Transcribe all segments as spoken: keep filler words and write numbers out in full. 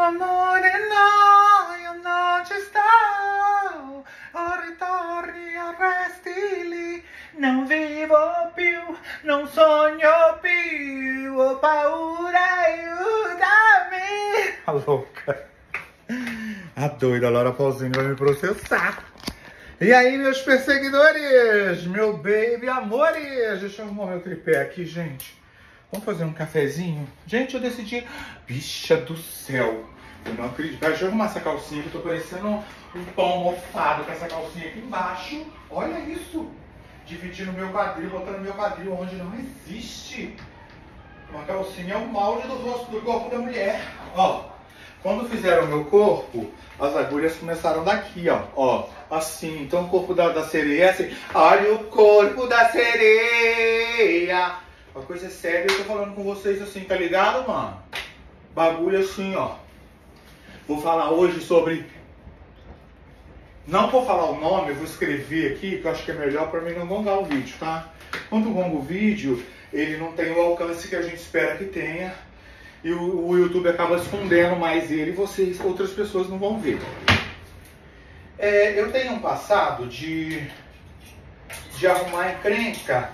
Amore no, io non ci sto, o ritorni o resti lì, non vivo più, non sogno più, ho paura, aiutami. A louca. A doida Laura Pausini vai me processar. E aí, meus perseguidores, meu baby amores, deixa eu arrumar meu tripé aqui, gente. Vamos fazer um cafezinho? Gente, eu decidi... Bicha do céu. Eu não acredito. Deixa eu arrumar essa calcinha que eu tô parecendo um, um pão mofado com essa calcinha aqui embaixo. Olha isso. Dividindo meu quadril, botando meu quadril onde não existe. Uma calcinha é o molde do rosto, do corpo da mulher. Ó, quando fizeram o meu corpo, as agulhas começaram daqui, ó. Ó, assim. Então o corpo da, da sereia é assim. Olha o corpo da sereia. Uma coisa séria, eu tô falando com vocês assim, tá ligado, mano? Bagulho assim, ó. Vou falar hoje sobre... Não vou falar o nome, eu vou escrever aqui, que eu acho que é melhor pra mim não gongar o vídeo, tá? Quando eu gongo o vídeo, ele não tem o alcance que a gente espera que tenha. E o, o YouTube acaba escondendo mais ele e vocês, outras pessoas não vão ver. É, eu tenho um passado de... De arrumar encrenca.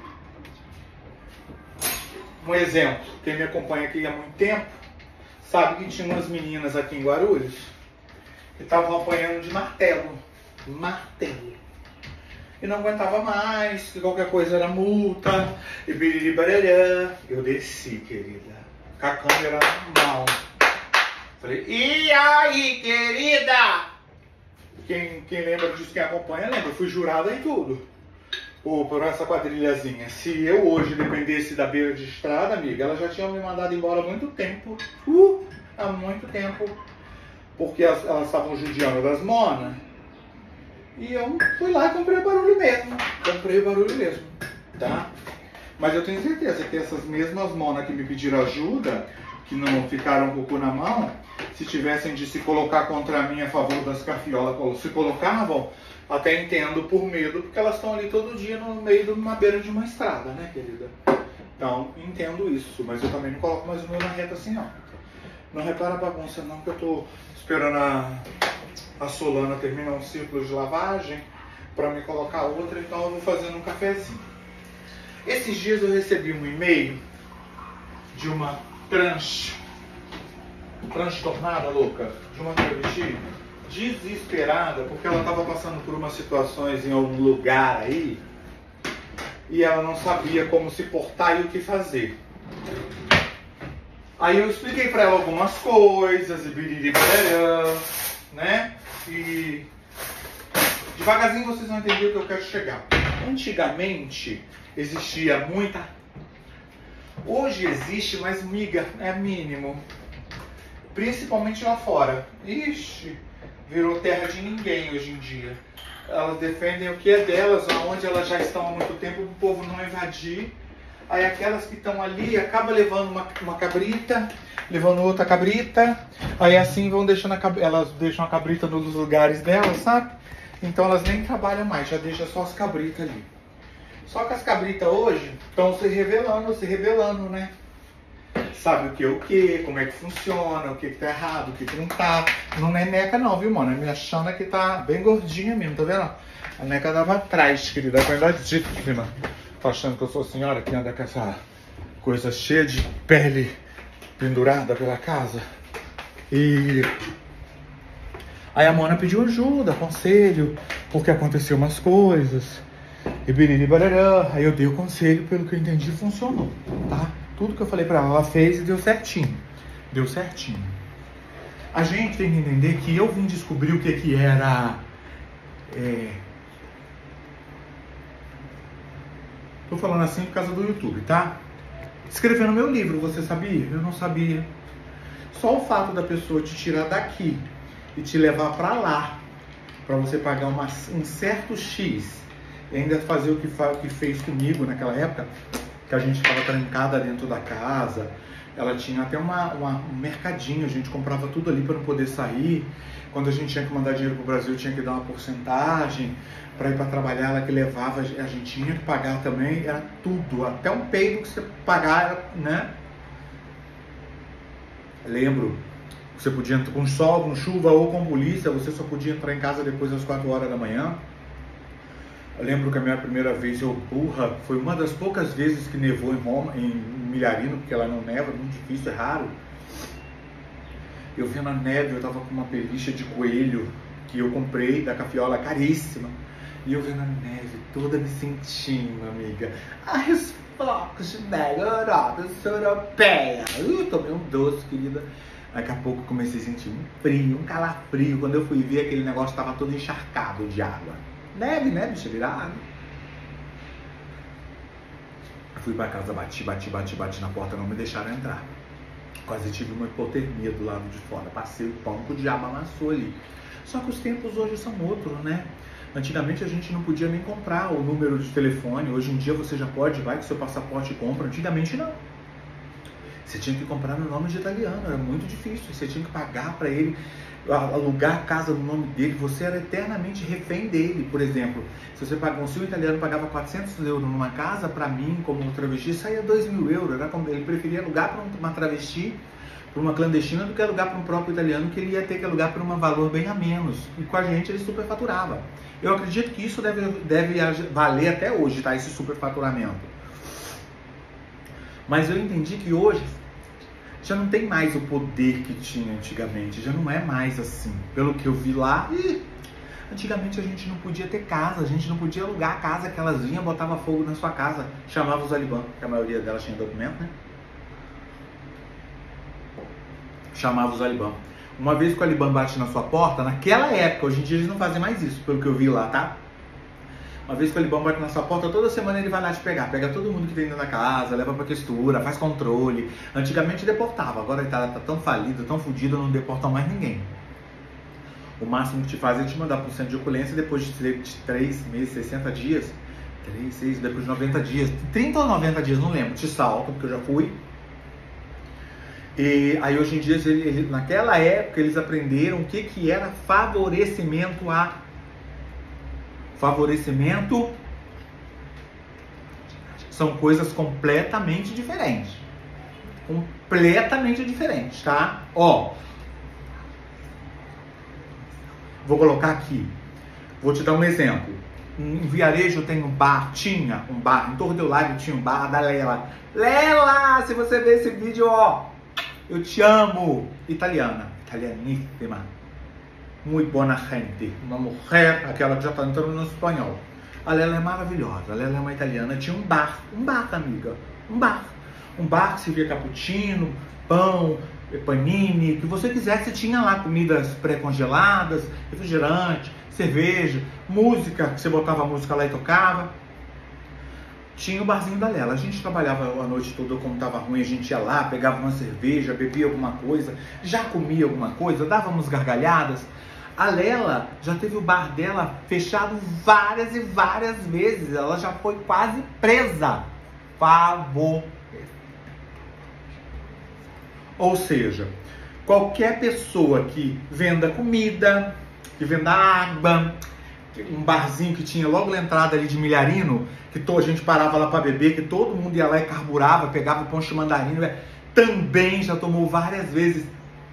Um exemplo, quem me acompanha aqui há muito tempo, sabe que tinha umas meninas aqui em Guarulhos que estavam apanhando de martelo. Martelo. E não aguentava mais, que qualquer coisa era multa, e biriri barará. Eu desci, querida, com a câmera na mão. Falei, e aí, querida? Quem, quem lembra disso, quem acompanha, lembra. Eu fui jurada em tudo. Ou por essa quadrilhazinha. Se eu hoje dependesse da beira de estrada, amiga, ela já tinha me mandado embora há muito tempo. Uh, há muito tempo. Porque elas, elas estavam judiando das monas. E eu fui lá e comprei o barulho mesmo. Comprei o barulho mesmo. Tá? Mas eu tenho certeza que essas mesmas monas que me pediram ajuda, que não ficaram com o cu na mão, se tivessem de se colocar contra mim a favor das cafiolas, se colocavam, até entendo por medo, porque elas estão ali todo dia no meio de uma beira de uma estrada, né, querida? Então, entendo isso, mas eu também não coloco mais o meu na reta assim, não. Não repara a bagunça, não, que eu tô esperando a, a Solana terminar um ciclo de lavagem para me colocar outra, então eu vou fazendo um cafezinho. Esses dias eu recebi um e-mail de uma trans, transtornada, louca, de uma travesti, desesperada, porque ela estava passando por umas situações em algum lugar aí e ela não sabia como se portar e o que fazer. Aí eu expliquei para ela algumas coisas, e biriri barará, né? E devagarzinho vocês vão entender o que eu quero chegar. Antigamente existia muita... Hoje existe, mas miga, é mínimo. Principalmente lá fora. Ixi, virou terra de ninguém hoje em dia. Elas defendem o que é delas, onde elas já estão há muito tempo, o povo não invadir. Aí aquelas que estão ali acabam levando uma, uma cabrita, levando outra cabrita. Aí assim vão deixando a cabrita, elas deixam a cabrita nos lugares delas, sabe? Então elas nem trabalham mais, já deixam só as cabritas ali. Só que as cabritas hoje estão se revelando, se revelando, né? Sabe o que é o que, como é que funciona, o que que tá errado, o que que não tá. Não é neca não, viu, mano? A minha chana que tá bem gordinha mesmo, tá vendo? A neca dava atrás, querida, aguentadíssima. Tá achando que eu sou senhora que anda com essa coisa cheia de pele pendurada pela casa? E... aí a Mona pediu ajuda, conselho, porque aconteceu umas coisas. E biriri barará. Aí eu dei o conselho, pelo que eu entendi, funcionou, tá? Tudo que eu falei pra ela, ela fez e deu certinho. Deu certinho. A gente tem que entender que eu vim descobrir o que que era... É... Tô falando assim por causa do YouTube, tá? Escrevendo meu livro, você sabia? Eu não sabia. Só o fato da pessoa te tirar daqui e te levar pra lá, pra você pagar uma, um certo X, e ainda fazer o que, o que fez comigo naquela época, que a gente ficava trancada dentro da casa. Ela tinha até uma, uma, um mercadinho, a gente comprava tudo ali para não poder sair. Quando a gente tinha que mandar dinheiro pro Brasil, tinha que dar uma porcentagem. Para ir para trabalhar, ela que levava, a gente tinha que pagar também. Era tudo, até um peido que você pagar, né? Lembro. Você podia entrar com sol, com chuva ou com polícia, você só podia entrar em casa depois das quatro horas da manhã. Eu lembro que a minha primeira vez, eu, burra, foi uma das poucas vezes que nevou em Roma, em Milharino, porque ela não neva, é muito difícil, é raro. Eu vendo a neve, eu tava com uma pelicha de coelho que eu comprei da Cafiola, caríssima. E eu vendo a neve, toda me sentindo, amiga. Ai, os flocos de neve, Europa, eu sou europeia. Uh, tomei um doce, querida. Daqui a pouco eu comecei a sentir um frio, um calafrio. Quando eu fui ver, aquele negócio estava todo encharcado de água. Neve, né, bicha, virada. Fui pra casa, bati, bati, bati, bati na porta, não me deixaram entrar. Quase tive uma hipotermia do lado de fora. Passei o pão que o diabo amassou ali. Só que os tempos hoje são outros, né? Antigamente a gente não podia nem comprar o número de telefone. Hoje em dia você já pode, vai com seu passaporte e compra. Antigamente não. Você tinha que comprar no nome de italiano, era muito difícil. Você tinha que pagar para ele, alugar a casa no nome dele. Você era eternamente refém dele. Por exemplo, se você pagava, se o italiano pagava quatrocentos euros numa casa, para mim, como travesti, saía dois mil euros. Era como, ele preferia alugar para uma travesti, para uma clandestina, do que alugar para um próprio italiano, que ele ia ter que alugar por um valor bem a menos. E com a gente ele superfaturava. Eu acredito que isso deve, deve valer até hoje, tá? Esse superfaturamento. Mas eu entendi que hoje já não tem mais o poder que tinha antigamente, já não é mais assim. Pelo que eu vi lá, ih, antigamente a gente não podia ter casa, a gente não podia alugar a casa que elas vinham, botava fogo na sua casa, chamava os Alibã, que a maioria delas tinha documento, né? Chamava os Alibã. Uma vez que o Alibã bate na sua porta, naquela época, hoje em dia eles não fazem mais isso, pelo que eu vi lá, tá? Uma vez que o Alibã bate na sua porta, toda semana ele vai lá te pegar. Pega todo mundo que tem dentro da casa, leva pra questura, faz controle. Antigamente deportava, agora a Itália tá tão falida, tão fodida, não deportam mais ninguém. O máximo que te faz é te mandar pro centro de ocorrência depois de três meses, sessenta dias. três, seis, depois de noventa dias. trinta ou noventa dias, não lembro. Te saltam, porque eu já fui. E aí hoje em dia, ele, ele, naquela época, eles aprenderam o que, que era favorecimento a... Favorecimento são coisas completamente diferentes. Completamente diferentes, tá? Ó, vou colocar aqui. Vou te dar um exemplo. Em Viarejo tem um bar, tinha um bar. Em Torre del Lago tinha um bar da Lela. Lela, se você ver esse vídeo, ó, eu te amo. Italiana, italianíssima. Muito boa gente, uma mulher, aquela que já está entrando no espanhol. A Lela é maravilhosa, a Lela é uma italiana, tinha um bar, um bar, amiga, um bar. Um bar que servia cappuccino, pão, panini, o que você quisesse, tinha lá comidas pré-congeladas, refrigerante, cerveja, música, que você botava a música lá e tocava. Tinha o barzinho da Lela, a gente trabalhava a noite toda, como estava ruim, a gente ia lá, pegava uma cerveja, bebia alguma coisa, já comia alguma coisa, dávamos gargalhadas. A Lela já teve o bar dela fechado várias e várias vezes. Ela já foi quase presa. Favor. Ou seja, qualquer pessoa que venda comida, que venda água, um barzinho que tinha logo na entrada ali de Milharino, que a gente parava lá para beber, que todo mundo ia lá e carburava, pegava o poncho de mandarina, também já tomou várias vezes.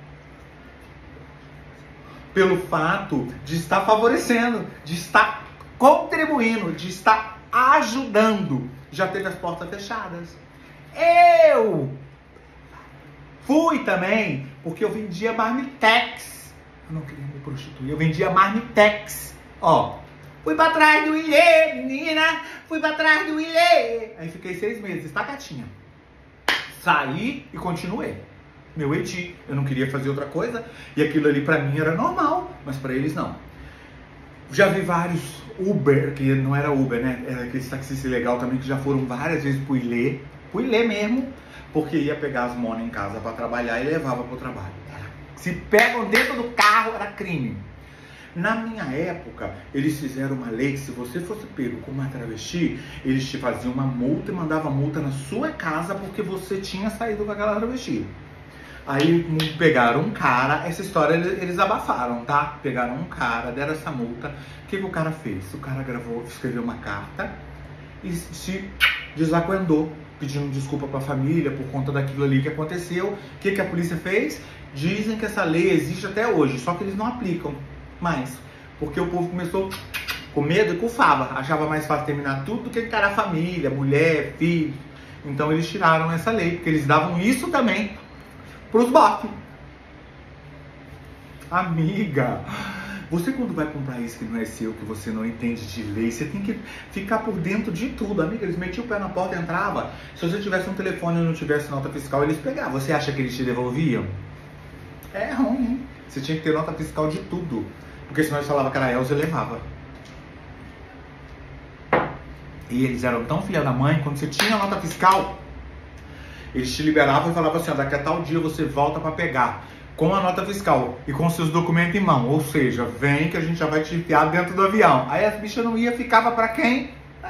Pelo fato de estar favorecendo, de estar contribuindo, de estar ajudando. Já teve as portas fechadas. Eu fui também, porque eu vendia marmitex. Eu não queria me prostituir, eu vendia marmitex. Ó, fui pra trás do ilê, menina, fui pra trás do ilê. Aí fiquei seis meses, estacatinha. Saí e continuei. Meu edi, eu não queria fazer outra coisa, e aquilo ali pra mim era normal, mas pra eles não. Já vi vários Uber, que não era Uber, né? Era aquele taxista legal também, que já foram várias vezes pro Ilê, pro Ilê mesmo, porque ia pegar as monas em casa pra trabalhar e levava pro trabalho. Se pegam dentro do carro, era crime. Na minha época, eles fizeram uma lei que se você fosse pego com uma travesti, eles te faziam uma multa e mandavam multa na sua casa porque você tinha saído com aquela travesti. Aí pegaram um cara, essa história eles, eles abafaram, tá? Pegaram um cara, deram essa multa. O que, que o cara fez? O cara gravou, escreveu uma carta e se desacuendou, pedindo desculpa para a família por conta daquilo ali que aconteceu. O que, que a polícia fez? Dizem que essa lei existe até hoje, só que eles não aplicam mais, porque o povo começou com medo e com fava, achava mais fácil terminar tudo do que encarar a família, mulher, filho. Então eles tiraram essa lei, porque eles davam isso também pros bofs. Amiga, você quando vai comprar isso que não é seu, que você não entende de lei, você tem que ficar por dentro de tudo. Amiga, eles metiam o pé na porta e entravam. Se você tivesse um telefone e não tivesse nota fiscal, eles pegavam. Você acha que eles te devolviam? É ruim, hein? Você tinha que ter nota fiscal de tudo, porque senão eles falavam que era Elza e levava. E eles eram tão filha da mãe, quando você tinha nota fiscal, eles te liberavam e falavam assim, ó, daqui a tal dia você volta para pegar com a nota fiscal e com seus documentos em mão. Ou seja, vem que a gente já vai te enfiar dentro do avião. Aí as bichas não iam, ficava para quem?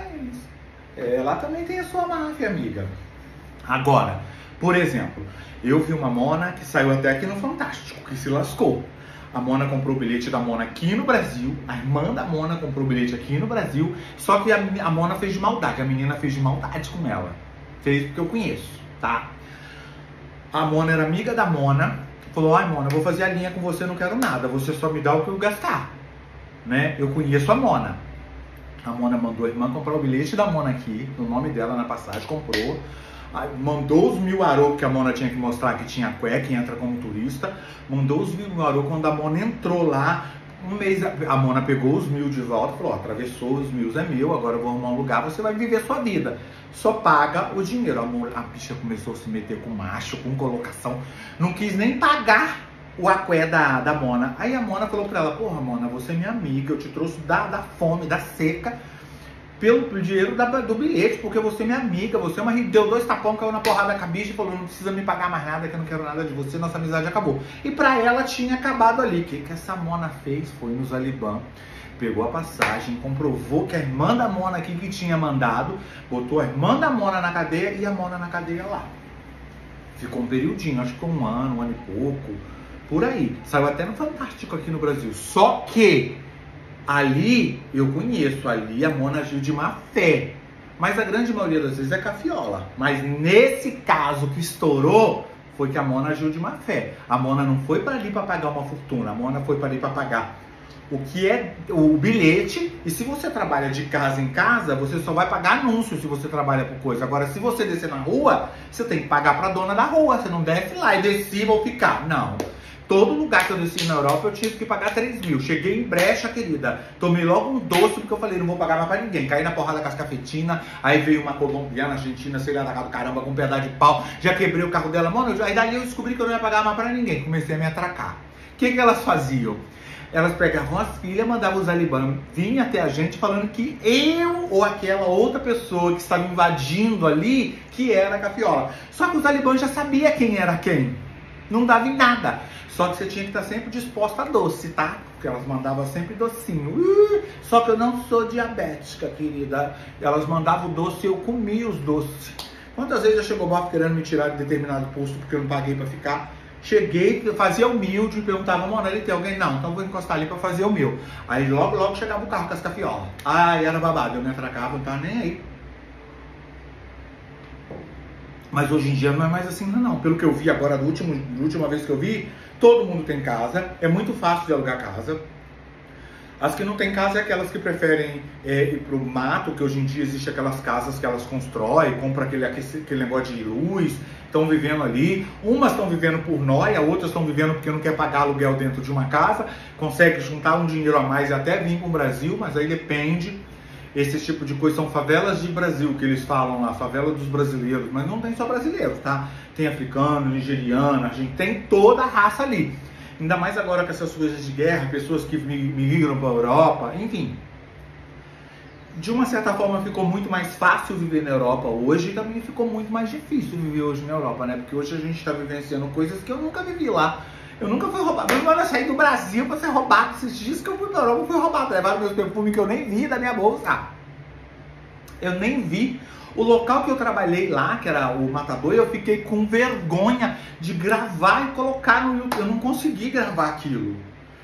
É, lá também tem a sua máfia, amiga. Agora, por exemplo, eu vi uma mona que saiu até aqui no Fantástico, que se lascou. A Mona comprou o bilhete da Mona aqui no Brasil, a irmã da Mona comprou o bilhete aqui no Brasil, só que a, a Mona fez de maldade, a menina fez de maldade com ela. Fez porque eu conheço, tá? A Mona era amiga da Mona, falou, ai Mona, eu vou fazer a linha com você, não quero nada, você só me dá o que eu gastar, né? Eu conheço a Mona. A Mona mandou a irmã comprar o bilhete da Mona aqui, no nome dela na passagem, comprou. Mandou os mil arô que a Mona tinha que mostrar que tinha cueca, que entra como turista. Mandou os mil arô quando a Mona entrou lá. Um mês a Mona pegou os mil de volta, falou, ó, atravessou os mil, é meu, agora eu vou arrumar um lugar, você vai viver a sua vida. Só paga o dinheiro. A, Mona, a bicha começou a se meter com macho, com colocação. Não quis nem pagar o aqué da, da Mona. Aí a Mona falou pra ela, porra Mona, você é minha amiga, eu te trouxe da, da fome, da seca, pelo dinheiro da, do bilhete, porque você é minha amiga, você é uma... Deu dois tapão, caiu na porrada com a bicha e falou, não precisa me pagar mais nada, que eu não quero nada de você, nossa amizade acabou. E pra ela tinha acabado ali. O que, que essa Mona fez? Foi no Zaliban, pegou a passagem, comprovou que a irmã da Mona aqui que tinha mandado, botou a irmã da Mona na cadeia e a Mona na cadeia lá. Ficou um periodinho, acho que um ano, um ano e pouco, por aí. Saiu até no Fantástico aqui no Brasil. Só que ali, eu conheço, ali a Mona agiu de má fé. Mas a grande maioria das vezes é cafiola. Mas nesse caso que estourou, foi que a Mona agiu de má fé. A Mona não foi para ali para pagar uma fortuna. A Mona foi para ali para pagar o que é o bilhete. E se você trabalha de casa em casa, você só vai pagar anúncio se você trabalha por coisa. Agora, se você descer na rua, você tem que pagar para a dona da rua. Você não desce lá e desci, vou ficar. Não. Todo lugar que eu desci na Europa eu tive que pagar três mil. Cheguei em brecha, querida. Tomei logo um doce porque eu falei, não vou pagar mais pra ninguém. Caí na porrada com as cafetinas. Aí veio uma colombiana, argentina, sei lá, da casa do caramba, com um pedaço de pau. Já quebrei o carro dela. Mano, aí dali eu descobri que eu não ia pagar mais pra ninguém. Comecei a me atracar. O que que elas faziam? Elas pegavam as filhas, mandavam os Zaliban vir até a gente falando que eu ou aquela outra pessoa que estava invadindo ali, que era a cafiola. Só que os Zaliban já sabia quem era quem. Não dava em nada. Só que você tinha que estar sempre disposta a doce, tá? Porque elas mandavam sempre docinho. Uh, só que eu não sou diabética, querida. Elas mandavam doce e eu comia os doces. Quantas vezes já chegou o bafo querendo me tirar de determinado posto porque eu não paguei pra ficar? Cheguei, fazia humilde, perguntava, Mona, ali tem alguém? Não, então eu vou encostar ali pra fazer o meu. Aí logo, logo chegava o carro com as cafiolas. Ai, era babado, eu me atracava, não tava nem aí. Mas hoje em dia não é mais assim, não. Pelo que eu vi agora, da última, última vez que eu vi, todo mundo tem casa, é muito fácil de alugar casa. As que não tem casa é aquelas que preferem é, ir pro mato, que hoje em dia existe aquelas casas que elas constroem, compram aquele, aquele negócio de luz, estão vivendo ali. Umas estão vivendo por nóia, outras estão vivendo porque não quer pagar aluguel dentro de uma casa, consegue juntar um dinheiro a mais e até vir para o Brasil, mas aí depende. Esse tipo de coisa são favelas de Brasil, que eles falam lá, favela dos brasileiros, mas não tem só brasileiros, tá? Tem africano, nigeriano, a gente tem toda a raça ali. Ainda mais agora com essas coisas de guerra, pessoas que migram para a Europa, enfim. De uma certa forma ficou muito mais fácil viver na Europa hoje e também ficou muito mais difícil viver hoje na Europa, né? Porque hoje a gente está vivenciando coisas que eu nunca vivi lá. Eu nunca fui roubado. Eu não saí do Brasil pra ser roubado. Esses dias que eu fui pra Europa, eu fui roubado. Levaram meus perfumes que eu nem vi da minha bolsa. Eu nem vi. O local que eu trabalhei lá, que era o Matador, eu fiquei com vergonha de gravar e colocar no YouTube. Eu não consegui gravar aquilo.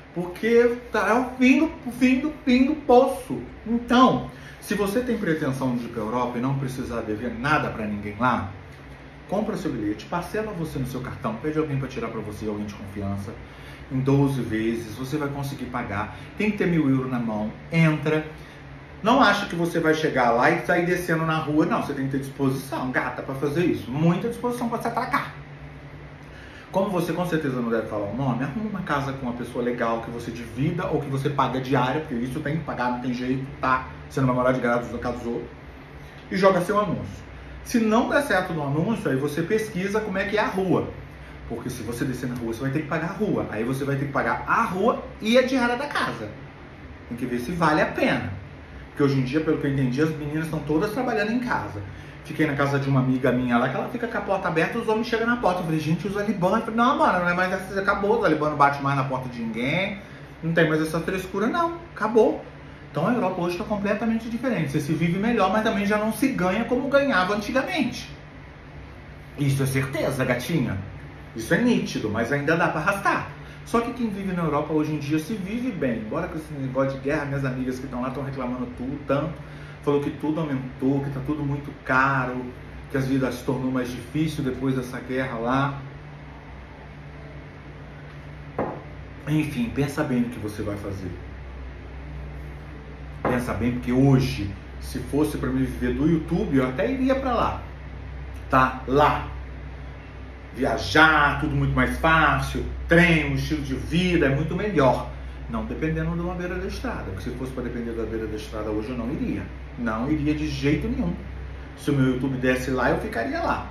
Porque tá, é o fim do, o fim do fim do poço. Então, se você tem pretensão de ir para a Europa e não precisar dever nada para ninguém lá, compra seu bilhete, parcela você no seu cartão, pede alguém para tirar para você, alguém de confiança, em doze vezes, você vai conseguir pagar. Tem que ter mil euros na mão, entra. Não acha que você vai chegar lá e sair descendo na rua, não. Você tem que ter disposição, gata, para fazer isso. Muita disposição para se atracar. Como você com certeza não deve falar o nome, arruma uma casa com uma pessoa legal que você divida ou que você paga diária, porque isso tem que pagar, não tem jeito, tá? Você não vai morar de graça na casa dos outros. E joga seu anúncio. Se não der certo no anúncio, aí você pesquisa como é que é a rua. Porque se você descer na rua, você vai ter que pagar a rua. Aí você vai ter que pagar a rua e a diária da casa. Tem que ver se vale a pena. Porque hoje em dia, pelo que eu entendi, as meninas estão todas trabalhando em casa. Fiquei na casa de uma amiga minha lá, que ela fica com a porta aberta e os homens chegam na porta. Eu falei, gente, usa Libano. Eu falei, não, mano, não é mais essa, acabou. O Libano não bate mais na porta de ninguém. Não tem mais essa frescura, não. Acabou. Então a Europa hoje está completamente diferente. Você se vive melhor, mas também já não se ganha como ganhava antigamente. Isso é certeza, gatinha. Isso é nítido, mas ainda dá para arrastar. Só que quem vive na Europa hoje em dia se vive bem. Embora com esse negócio de guerra, minhas amigas que estão lá estão reclamando tudo, tanto. Falou que tudo aumentou, que está tudo muito caro, que as vidas se tornou mais difícil depois dessa guerra lá. Enfim, pensa bem no que você vai fazer. Pensa bem, porque hoje, se fosse para me viver do YouTube, eu até iria para lá. Tá? Lá. Viajar, tudo muito mais fácil, trem, um estilo de vida é muito melhor. Não dependendo de uma beira da estrada, porque se fosse para depender da beira da estrada hoje eu não iria. Não iria de jeito nenhum. Se o meu YouTube desse lá, eu ficaria lá.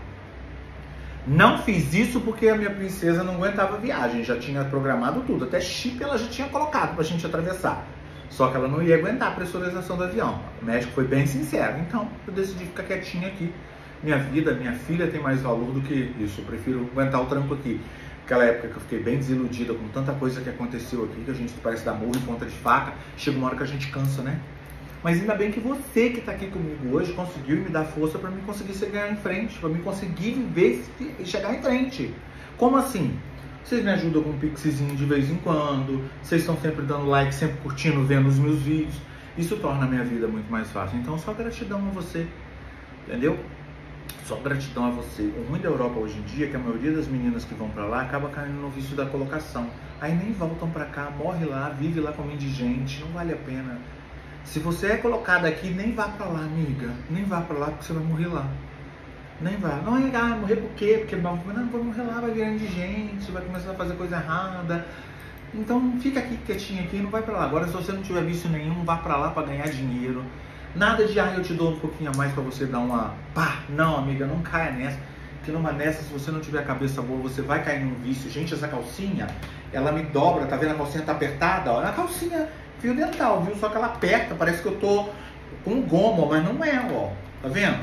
Não fiz isso porque a minha princesa não aguentava a viagem, já tinha programado tudo, até chip ela já tinha colocado pra gente atravessar. Só que ela não ia aguentar a pressurização do avião. O médico foi bem sincero, então eu decidi ficar quietinha aqui. Minha vida, minha filha tem mais valor do que isso, eu prefiro aguentar o trampo aqui. Aquela época que eu fiquei bem desiludida com tanta coisa que aconteceu aqui, que a gente parece dar murro em ponta de faca, chega uma hora que a gente cansa, né? Mas ainda bem que você que está aqui comigo hoje conseguiu me dar força para mim conseguir chegar em frente, para mim conseguir viver e chegar em frente. Como assim? Vocês me ajudam com um pixizinho de vez em quando, vocês estão sempre dando like, sempre curtindo, vendo os meus vídeos. Isso torna a minha vida muito mais fácil. Então só gratidão a você, entendeu? Só gratidão a você. O ruim da Europa hoje em dia é que a maioria das meninas que vão para lá acaba caindo no vício da colocação. Aí nem voltam para cá, morre lá, vive lá com indigente, não vale a pena. Se você é colocada aqui, nem vá para lá, amiga. Nem vá para lá porque você vai morrer lá. Nem vá. Não é ah, morrer por quê? Porque não, não vai morrer lá, vai virar indigente, vai começar a fazer coisa errada. Então fica aqui quietinho aqui, não vai para lá. Agora se você não tiver vício nenhum, vá para lá para ganhar dinheiro. Nada de, ah, eu te dou um pouquinho a mais pra você dar uma... Pá, não, amiga, não caia nessa. Porque numa dessas, se você não tiver a cabeça boa, você vai cair num vício. Gente, essa calcinha, ela me dobra, tá vendo? A calcinha tá apertada, ó. É uma calcinha fio dental, viu? Só que ela aperta, parece que eu tô com goma, mas não é, ó. Tá vendo?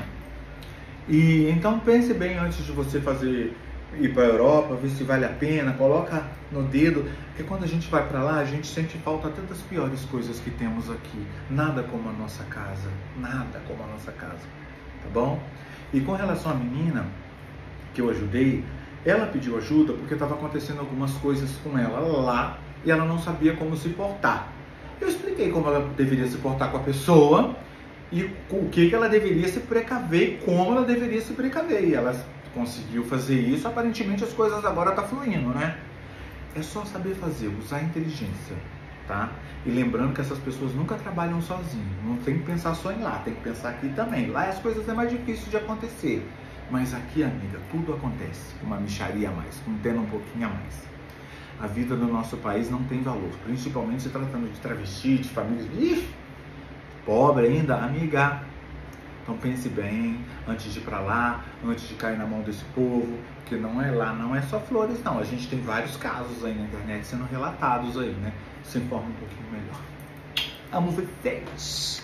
E então pense bem antes de você fazer... ir para a Europa, ver se vale a pena, coloca no dedo, porque quando a gente vai para lá, a gente sente falta até das piores coisas que temos aqui. Nada como a nossa casa, nada como a nossa casa, tá bom? E com relação à menina que eu ajudei, ela pediu ajuda porque estava acontecendo algumas coisas com ela lá e ela não sabia como se portar. Eu expliquei como ela deveria se portar com a pessoa e o que, que ela deveria se precaver e como ela deveria se precaver. E ela conseguiu fazer isso, aparentemente as coisas agora estão fluindo, né? É só saber fazer, usar a inteligência, tá? E lembrando que essas pessoas nunca trabalham sozinhas, não tem que pensar só em lá, tem que pensar aqui também. Lá as coisas é mais difícil de acontecer, mas aqui, amiga, tudo acontece, com uma mixaria a mais, com tendo um pouquinho a mais. A vida do nosso país não tem valor, principalmente se tratando de travesti, de famílias, ih, pobre ainda, amiga. Então pense bem, antes de ir para lá, antes de cair na mão desse povo, que não é lá, não é só flores não, a gente tem vários casos aí na internet sendo relatados aí, né? Se informe um pouquinho melhor. Amo vocês!